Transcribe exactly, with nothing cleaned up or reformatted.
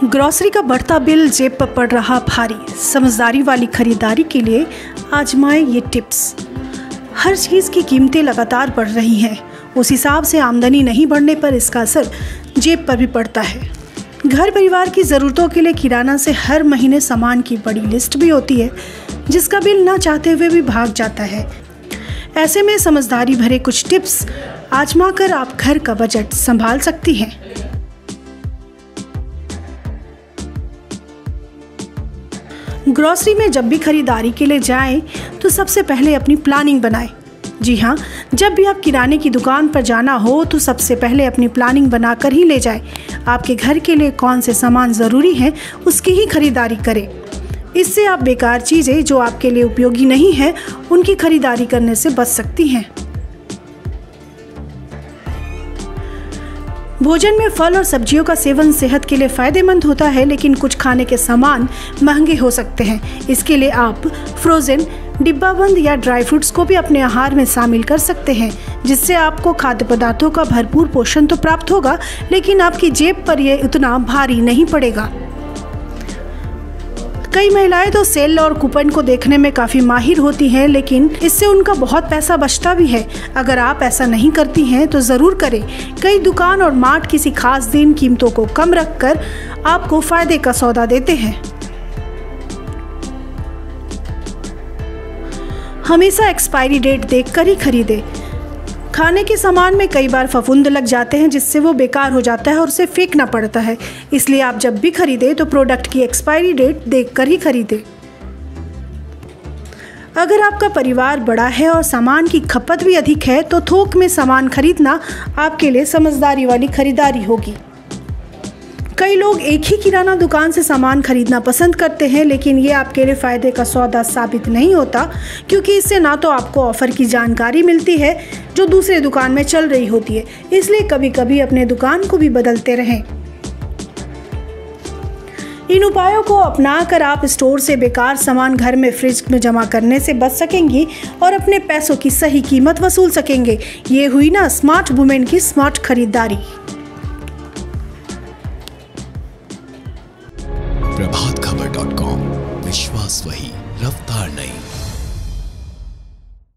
Grocery का बढ़ता bill जेब पर पड़ रहा भारी। समझदारी वाली खरीदारी के लिए आजमाएं ये टिप्स। हर चीज़ की कीमतें लगातार बढ़ रही हैं। उस हिसाब से आमदनी नहीं बढ़ने पर इसका असर जेब पर भी पड़ता है। घर परिवार की ज़रूरतों के लिए किराना से हर महीने सामान की बड़ी लिस्ट भी होती है, जिसका बिल ना चाहते हुए भी भाग जाता है। ऐसे में समझदारी भरे कुछ टिप्स आजमा कर आप घर का बजट संभाल सकती हैं। ग्रॉसरी में जब भी खरीदारी के लिए जाएं, तो सबसे पहले अपनी प्लानिंग बनाएं। जी हाँ, जब भी आप किराने की दुकान पर जाना हो तो सबसे पहले अपनी प्लानिंग बनाकर ही ले जाएं। आपके घर के लिए कौन से सामान ज़रूरी हैं, उसकी ही खरीदारी करें। इससे आप बेकार चीज़ें जो आपके लिए उपयोगी नहीं हैं, उनकी खरीदारी करने से बच सकती हैं। भोजन में फल और सब्जियों का सेवन सेहत के लिए फ़ायदेमंद होता है, लेकिन कुछ खाने के सामान महंगे हो सकते हैं। इसके लिए आप फ्रोज़न, डिब्बाबंद या ड्राई फ्रूट्स को भी अपने आहार में शामिल कर सकते हैं, जिससे आपको खाद्य पदार्थों का भरपूर पोषण तो प्राप्त होगा, लेकिन आपकी जेब पर यह उतना भारी नहीं पड़ेगा। कई महिलाएं तो सेल और कूपन को देखने में काफ़ी माहिर होती हैं, लेकिन इससे उनका बहुत पैसा बचता भी है। अगर आप ऐसा नहीं करती हैं तो ज़रूर करें। कई दुकान और मार्ट किसी खास दिन कीमतों को कम रखकर आपको फ़ायदे का सौदा देते हैं। हमेशा एक्सपायरी डेट देखकर ही खरीदें। खाने के सामान में कई बार फफूंद लग जाते हैं, जिससे वो बेकार हो जाता है और उसे फेंकना पड़ता है। इसलिए आप जब भी खरीदें तो प्रोडक्ट की एक्सपायरी डेट देखकर ही खरीदें। अगर आपका परिवार बड़ा है और सामान की खपत भी अधिक है, तो थोक में सामान खरीदना आपके लिए समझदारी वाली खरीदारी होगी। कई लोग एक ही किराना दुकान से सामान खरीदना पसंद करते हैं, लेकिन ये आपके लिए फ़ायदे का सौदा साबित नहीं होता, क्योंकि इससे ना तो आपको ऑफ़र की जानकारी मिलती है जो दूसरे दुकान में चल रही होती है। इसलिए कभी कभी अपने दुकान को भी बदलते रहें। इन उपायों को अपनाकर आप स्टोर से बेकार सामान घर में फ्रिज में जमा करने से बच सकेंगी और अपने पैसों की सही कीमत वसूल सकेंगे। ये हुई ना स्मार्ट वुमेन की स्मार्ट खरीदारी। प्रभात खबर डॉट कॉम, विश्वास वही, रफ्तार